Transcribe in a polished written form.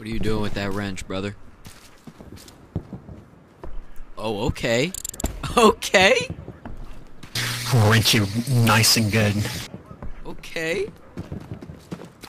What are you doing with that wrench, brother? Oh, okay. Okay. Wrench you nice and good. Okay.